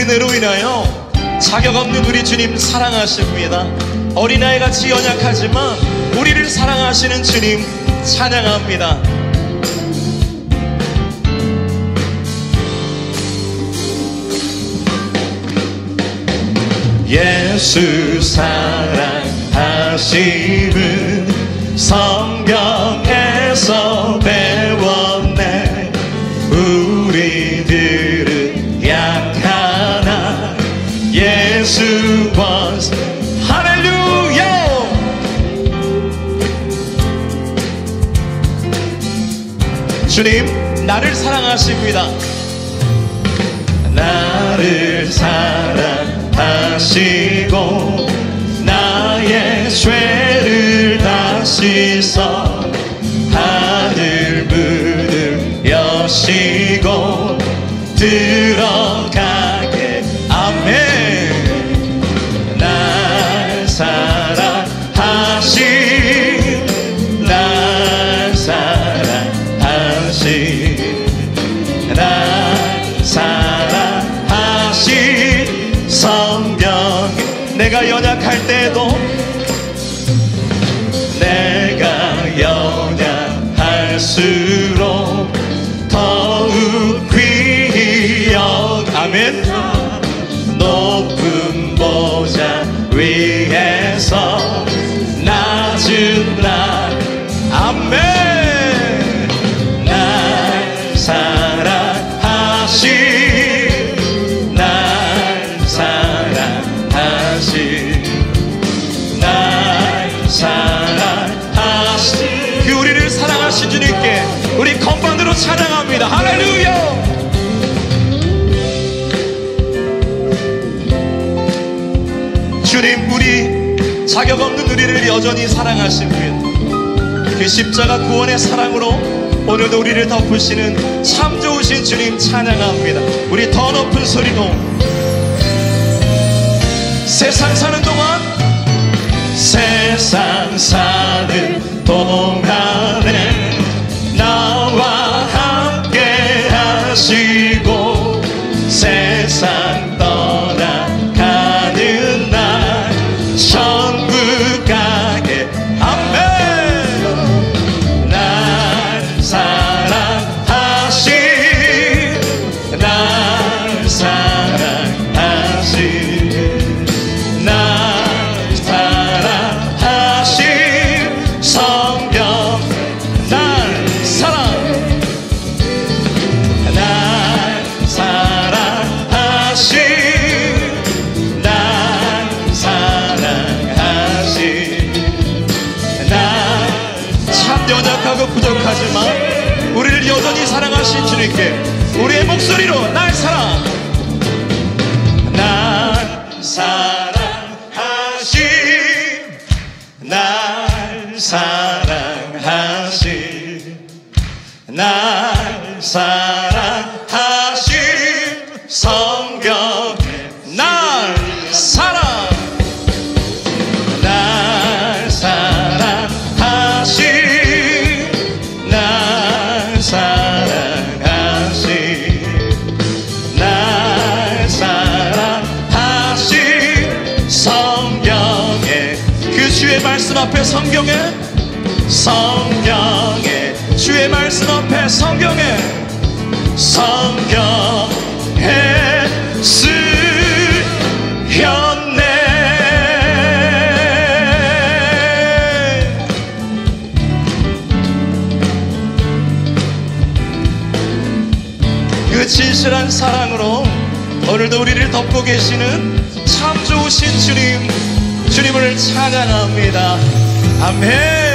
은혜로 인하여 자격 없는 우리 주님 사랑하십니다. 어린아이같이 연약하지만 우리를 사랑하시는 주님 찬양합니다. 예수 사랑하심은 성경에서 배웠네. 우리들은 약하나 예수 was 할렐루야. 주님 나를 사랑하십니다. 나를 사랑하시고 나의 죄를 다 씻어 하늘 문을 여시고 들어가게. 아멘. 날 사랑하신 날 사랑하신 날 사랑하신 성경에 내가 연약할 때도 내가 연약할수록 더욱 귀히 여 아멘. 높은 보좌 위에서 낮은 날 아멘. 날 사랑하신 날 사랑하신 날 사랑하신 그 우리를 사랑하신 주님께 우리 건반으로 찬양합니다. 할렐루야. 주님 우리 자격 없는 우리를 여전히 사랑하십니다. 그 십자가 구원의 사랑으로 오늘도 우리를 덮으시는 참 좋으신 주님 찬양합니다. 우리 더 높은 소리로 세상 사는 동안 세상 사는 동안에 나와 함께 하시고 세상 떠나가는 날 천국 가게. 아멘. 날 사랑하신 날 사랑하신 날 사랑하신 성경 날 사랑 날 사랑하신 날 사랑하신 날 참 연약하고 부족하지만 우리를 여전히 사랑하신 주님께 우리의 목소리로 날 사랑 날 사랑하신 날 사랑하신 날 사랑하신 성경의 날 사랑 날 사랑하신 날 사랑하신 날 사랑하신 성경의 그 주의 말씀 앞에 성경에 주의 말씀 앞에 성경에 쓰였네. 그 진실한 사랑으로 오늘도 우리를 덮고 계시는 참 좋으신 주님을 찬양합니다. 아멘.